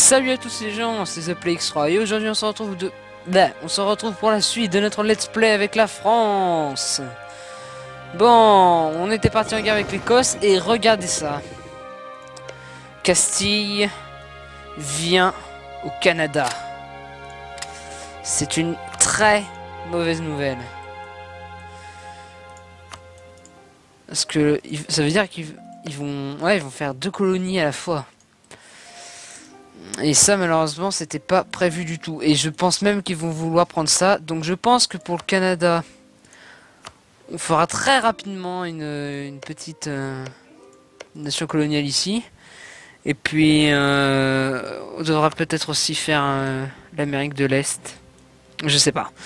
Salut à tous les gens, c'est ThePlayX3 et aujourd'hui on se retrouve pour la suite de notre let's play avec la France. Bon, on était parti en guerre avec l'Écosse et regardez ça. Castille vient au Canada. C'est une très mauvaise nouvelle. Parce que ça veut dire qu'ils vont faire 2 colonies à la fois. Et ça malheureusement c'était pas prévu du tout. Et je pense même qu'ils vont vouloir prendre ça. Donc je pense que pour le Canada, on fera très rapidement une petite nation coloniale ici. Et puis on devra peut-être aussi faire l'Amérique de l'Est. Je sais pas.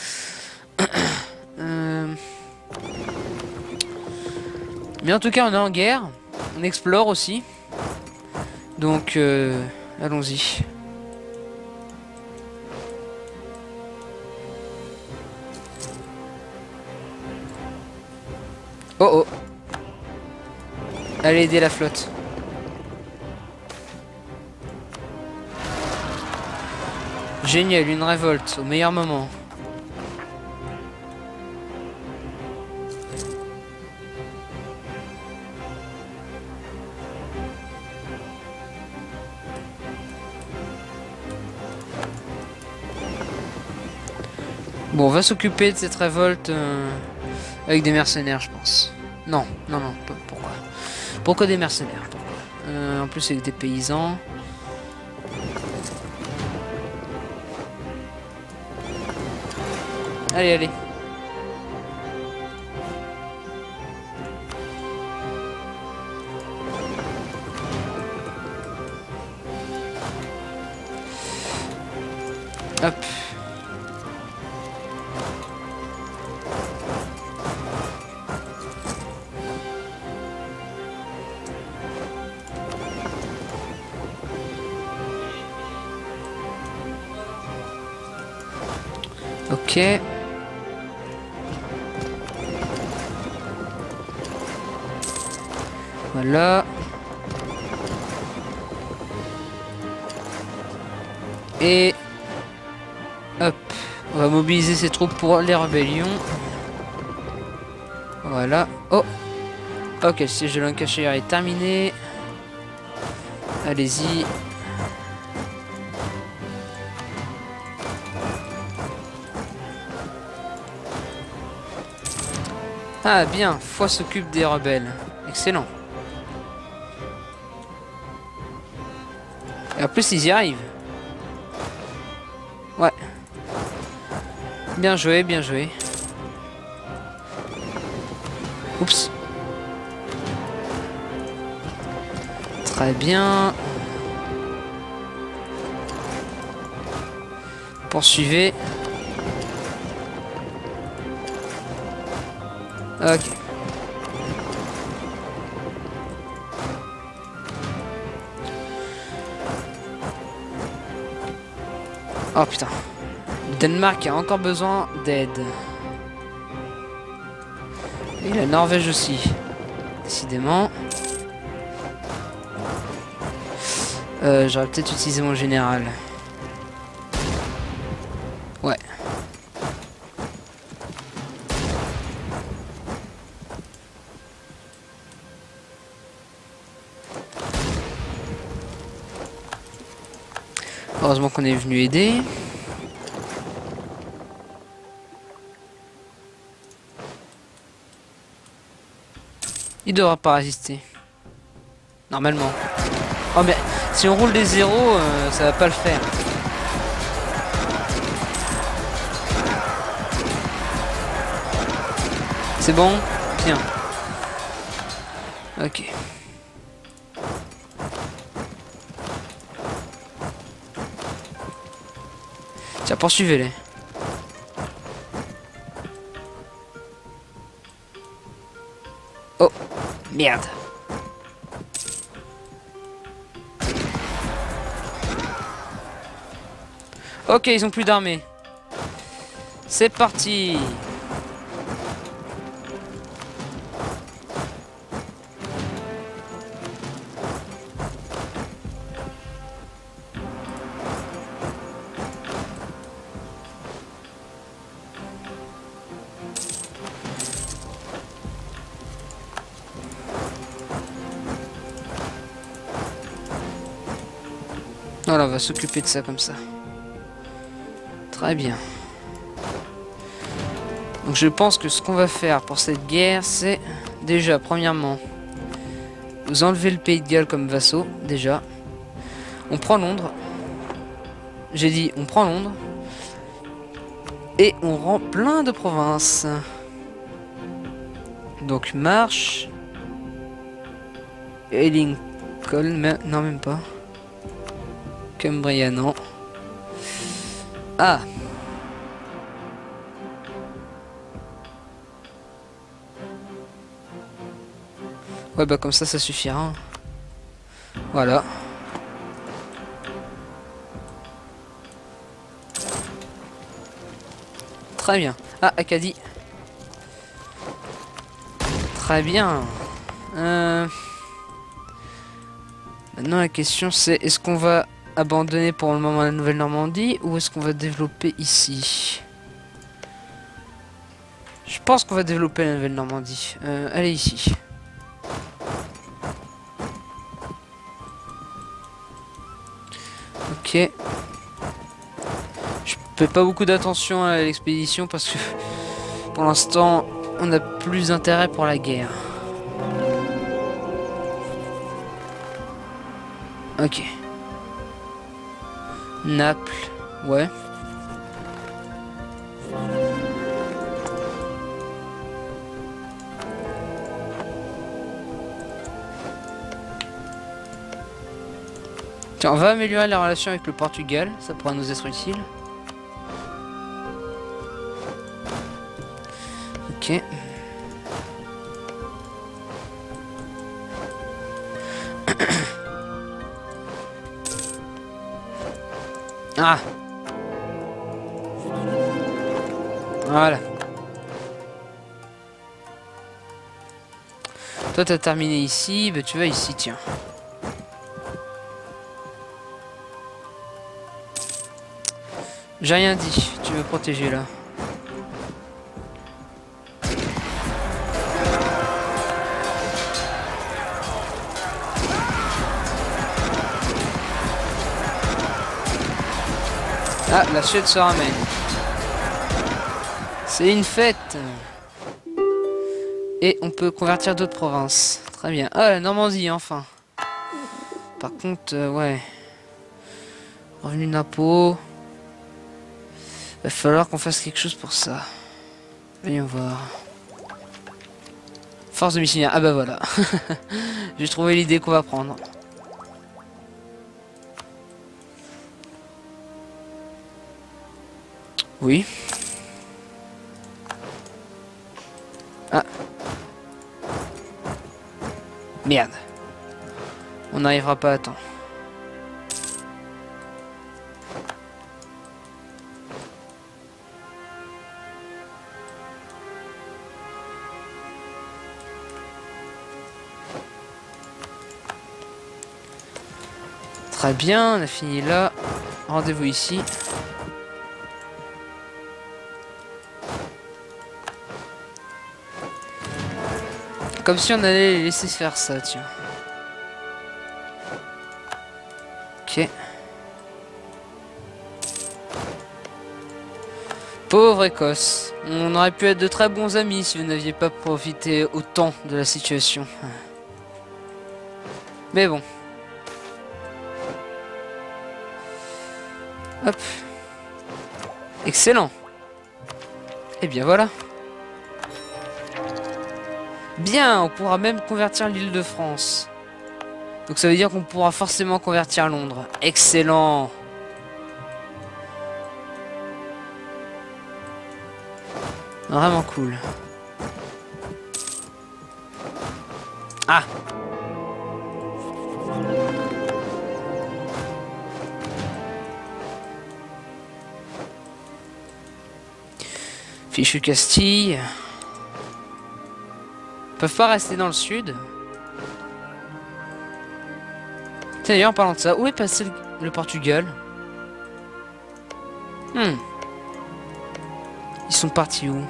Mais en tout cas on est en guerre. On explore aussi. Donc allons-y. Oh oh. Allez aider la flotte. Génial, une révolte au meilleur moment. Bon, on va s'occuper de cette révolte avec des mercenaires, je pense. Non, pourquoi? Pourquoi des mercenaires? Pourquoi? En plus avec des paysans. Allez, allez. Hop. Ok. Voilà. Et hop, on va mobiliser ses troupes pour les rébellions. Voilà. Oh. Ok, le siège de Lancashire est terminé. Allez-y. Ah bien, Foy s'occupe des rebelles. Excellent. Et en plus ils y arrivent. Ouais. Bien joué, bien joué. Oups. Très bien. Poursuivez. Ok. Oh putain. Le Danemark a encore besoin d'aide. Et la Norvège aussi. Décidément. J'aurais peut-être utilisé mon général. Ouais. Heureusement qu'on est venu aider. Il devra pas résister. Normalement. Oh mais si on roule des zéros, ça va pas le faire. C'est bon? Bien. Ok. Tiens, poursuivez-les. Oh, merde. Ok, ils ont plus d'armée. C'est parti. Voilà, on va s'occuper de ça comme ça. Très bien. Donc je pense que ce qu'on va faire pour cette guerre, c'est déjà, premièrement, vous enlevez le pays de Galles comme vassaux, déjà. On prend Londres. J'ai dit, on prend Londres. Et on rend plein de provinces. Donc Marche. Et Lincoln, mais non, même pas. Cumbria, non. Ah! Ouais, bah comme ça suffira. Voilà. Très bien. Ah, Acadie. Très bien. Maintenant, la question c'est, est-ce qu'on va abandonner pour le moment la Nouvelle-Normandie ou est-ce qu'on va développer ici? Je pense qu'on va développer la Nouvelle-Normandie. Allez ici. Ok. Je fais pas beaucoup d'attention à l'expédition parce que pour l'instant on a plus d'intérêt pour la guerre. Ok. Naples, ouais. Tiens, on va améliorer la relation avec le Portugal, ça pourra nous être utile. Ok. Ah. Voilà. Toi t'as terminé ici, bah tu vas ici, tiens. J'ai rien dit, tu veux protéger là. Ah, la Suède se ramène. C'est une fête. Et on peut convertir d'autres provinces. Très bien. Ah, la Normandie, enfin. Par contre, ouais. Revenu d'impôt. Va falloir qu'on fasse quelque chose pour ça. Voyons voir. Force de missionnaire. Ah bah voilà. J'ai trouvé l'idée qu'on va prendre. Oui. Ah. Merde. On n'arrivera pas à temps. Très bien, on a fini là. Rendez-vous ici. Comme si on allait les laisser faire ça, tiens. Ok. Pauvre Écosse. On aurait pu être de très bons amis si vous n'aviez pas profité autant de la situation. Mais bon. Hop. Excellent. Et bien voilà. Bien, on pourra même convertir l'île de France. Donc ça veut dire qu'on pourra forcément convertir Londres. Excellent. Vraiment cool. Ah. Fichu Castille. Ils peuvent pas rester dans le sud. D'ailleurs, en parlant de ça, où est passé le Portugal? Ils sont partis où?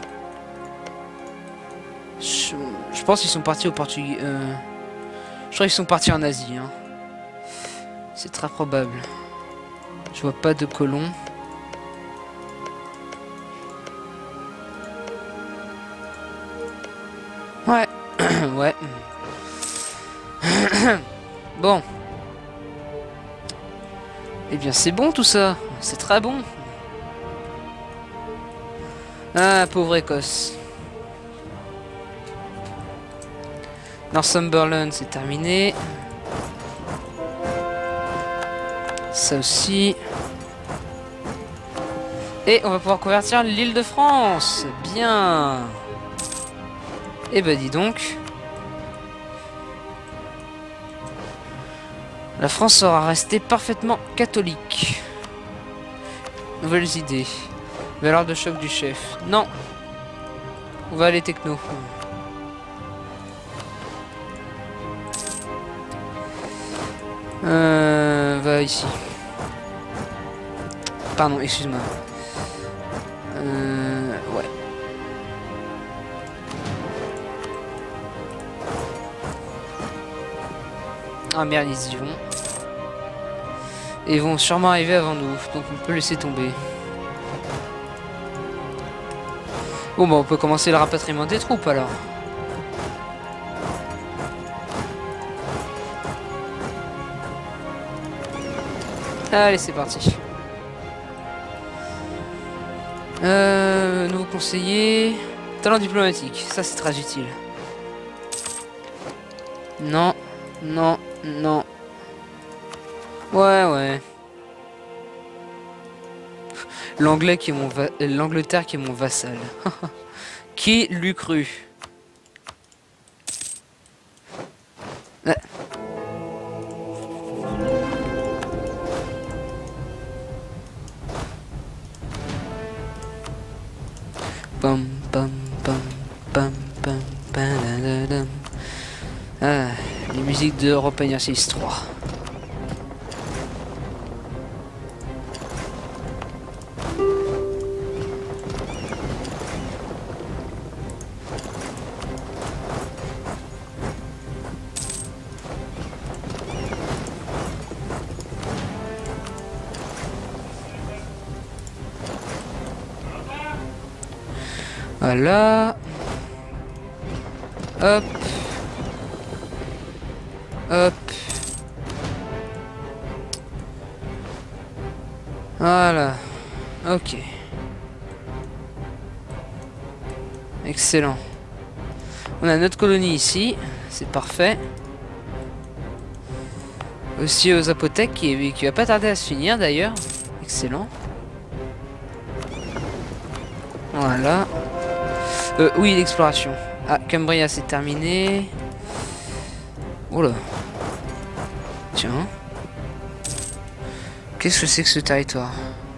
Je pense qu'ils sont partis au Portugal. Je crois qu'ils sont partis en Asie. Hein. C'est très probable. Je vois pas de colons. Ouais. Ouais. Bon. Eh bien c'est bon tout ça. C'est très bon. Ah, pauvre Écosse. Northumberland, c'est terminé. Ça aussi. Et on va pouvoir convertir l'île de France. Bien. Eh ben dis donc. La France sera restée parfaitement catholique. Nouvelles idées. Valeur de choc du chef. Non. On va aller techno. Va ici. Pardon, excuse-moi. Ouais. Ah merde, ils y vont. Et ils vont sûrement arriver avant nous, donc on peut laisser tomber. Bon bah on peut commencer le rapatriement des troupes alors. Allez, c'est parti. Nouveau conseiller. Talent diplomatique, ça c'est très utile. Non, non, non. Ouais. L'Angleterre qui est mon vassal. Qui l'eût cru? Ouais. Pam pam pam pam pam pam. Ah, les musiques de Europe Exercice 3. Voilà. Hop. Hop. Voilà. Ok. Excellent. On a notre colonie ici. C'est parfait. Aussi aux apothèques qui va pas tarder à se finir d'ailleurs. Excellent. Voilà. Oui, l'exploration. Ah, Cumbria, c'est terminé. Oh là. Tiens. Qu'est-ce que c'est que ce territoire?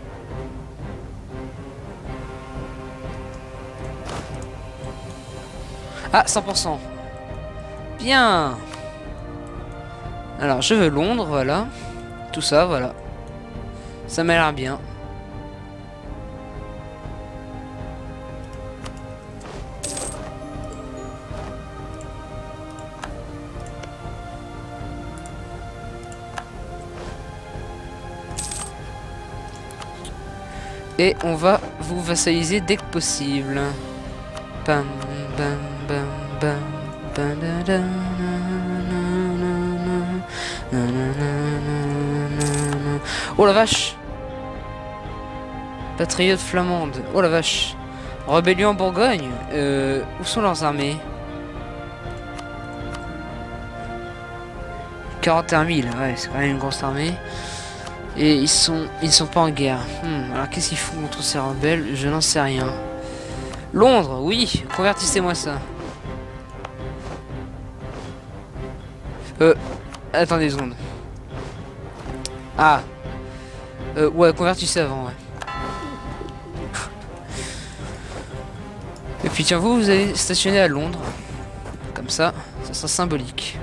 Ah, 100%. Bien. Alors, je veux Londres, voilà. Tout ça, voilà. Ça m'a l'air bien. Et on va vous vassaliser dès que possible. Bam, bam, bam, bam, bam, da, da, na, na, na. Oh la vache! Patriote flamande. Oh la vache! Rébellion en Bourgogne. Où sont leurs armées? 41 000. Ouais, c'est quand même une grosse armée. Et ils sont pas en guerre. Alors qu'est-ce qu'ils font contre ces rebelles? Je n'en sais rien. Londres, oui, convertissez-moi ça. Attendez 2 secondes. Ah. Ouais, convertissez avant, ouais. Et puis tiens, vous allez stationner à Londres. Comme ça sera symbolique.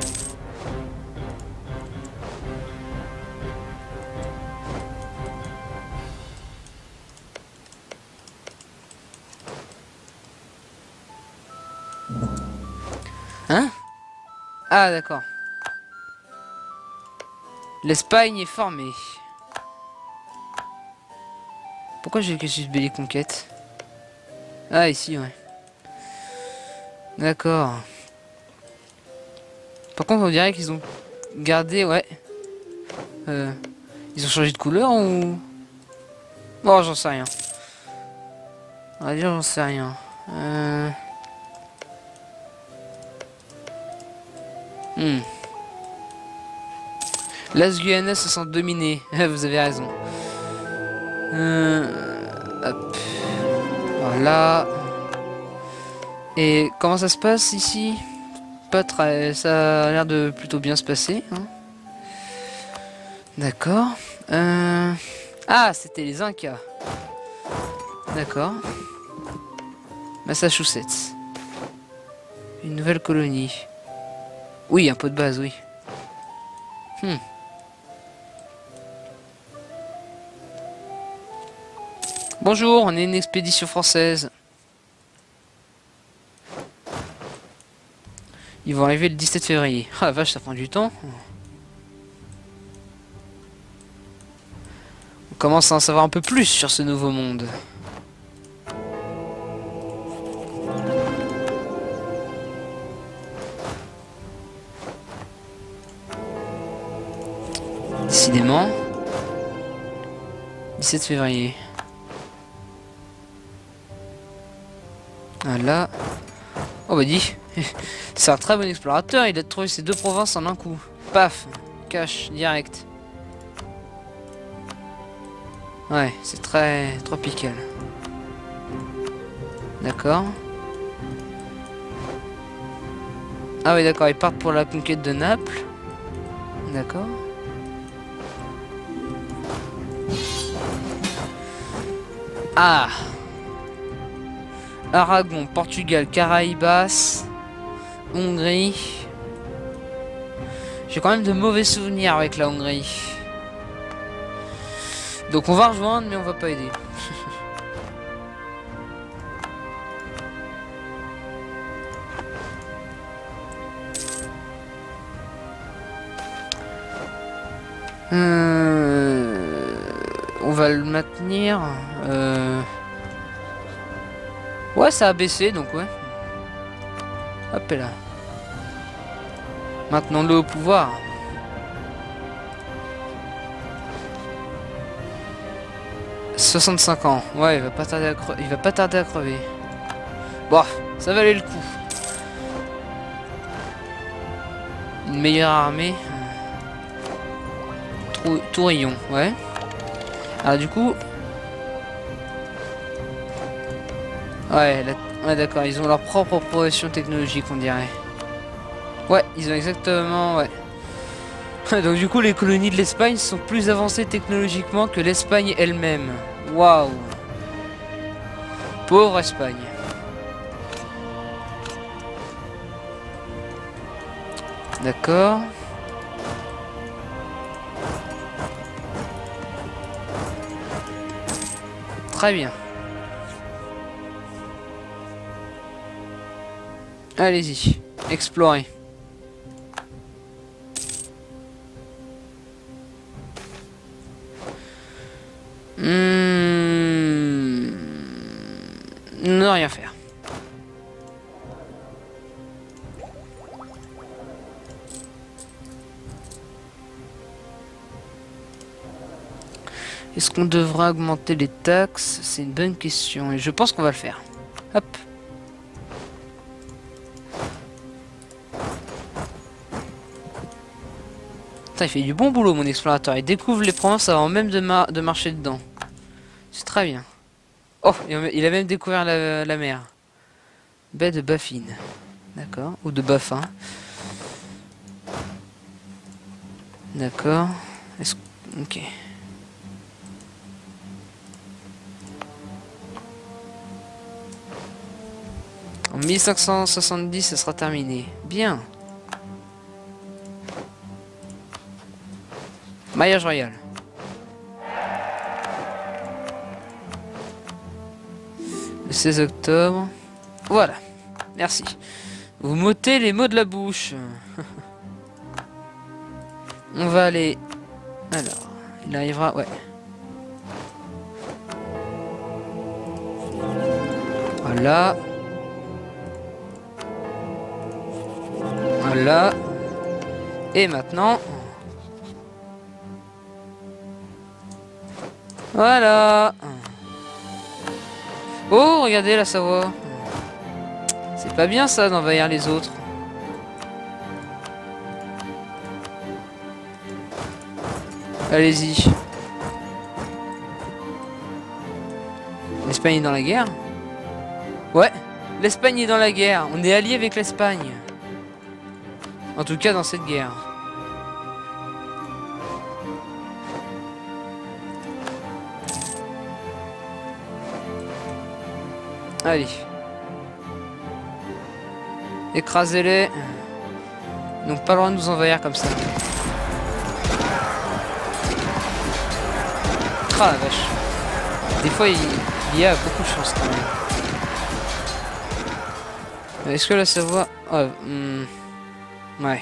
Hein? Ah d'accord. L'Espagne est formée. Pourquoi j'ai le casus belli conquête? Ah, ici, ouais. D'accord. Par contre, on dirait qu'ils ont gardé, ouais. Ils ont changé de couleur ou... Bon, j'en sais rien. On va dire, j'en sais rien. Las Guyanas se sent dominé. Vous avez raison. Hop. Voilà. Et comment ça se passe ici? Pas très... Ça a l'air de plutôt bien se passer. Hein. D'accord. Ah, c'était les Incas. D'accord. Massachusetts. Une nouvelle colonie. Oui, un pot de base, oui. Bonjour, on est une expédition française. Ils vont arriver le 17 février. Ah la vache, ça prend du temps. On commence à en savoir un peu plus sur ce nouveau monde. Décidément. 17 février. Voilà. Oh bah dis. C'est un très bon explorateur, il a trouvé ces deux provinces en un coup. Paf. Cache, direct. Ouais, c'est très tropical. D'accord. Ah oui, d'accord, ils partent pour la conquête de Naples. D'accord. Ah. Aragon, Portugal, Caraïbas, Hongrie. J'ai quand même de mauvais souvenirs avec la Hongrie. Donc on va rejoindre, mais on va pas aider. On va le maintenir. Ouais, ça a baissé, donc ouais. Hop là. Maintenons-le au pouvoir. « 65 ans. Ouais, il va pas tarder à crever. Bon, ça valait le coup. Une meilleure armée. Tourillon, ouais. Alors du coup... Ouais, d'accord, ils ont leur propre progression technologique, on dirait. Ouais, ils ont exactement... Ouais. Donc du coup, les colonies de l'Espagne sont plus avancées technologiquement que l'Espagne elle-même. Waouh. Pauvre Espagne. D'accord. Très bien. Allez-y, explorez. Ne rien faire. Est-ce qu'on devra augmenter les taxes? C'est une bonne question et je pense qu'on va le faire. Hop. Putain, il fait du bon boulot mon explorateur. Il découvre les provinces avant même de marcher dedans. C'est très bien. Oh, il a même découvert la mer. Baie de Baffin. D'accord. Ou de Baffin. D'accord. Ok. En 1570, ça sera terminé. Bien. Maillage royal. Le 16 octobre. Voilà. Merci. Vous m'ôtez les mots de la bouche. On va aller... Alors, il arrivera... Ouais. Voilà. Voilà. Et maintenant... Voilà. Oh, regardez la Savoie. C'est pas bien ça d'envahir les autres. Allez-y. L'Espagne est dans la guerre? Ouais, l'Espagne est dans la guerre. On est allié avec l'Espagne. En tout cas dans cette guerre. Allez. Écrasez-les. Ils n'ont pas le droit de nous envahir comme ça. Ah la vache. Des fois il y a beaucoup de chance quand même. Est-ce que la Savoie... Oh, ouais.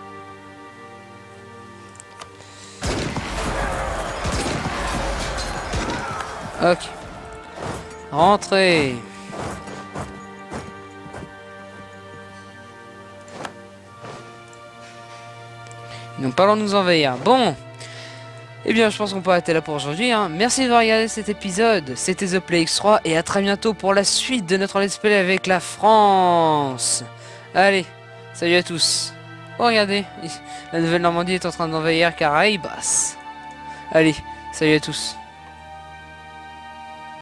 Ok. Rentrez. Ils n'ont pas le droit de nous envahir. Bon. Eh bien, je pense qu'on peut arrêter là pour aujourd'hui. Hein. Merci d'avoir regardé cet épisode. C'était The Play X3 et à très bientôt pour la suite de notre let's play avec la France. Allez, salut à tous. Oh, regardez, la Nouvelle-Normandie est en train d'envahir Caraïbas. Allez, salut à tous.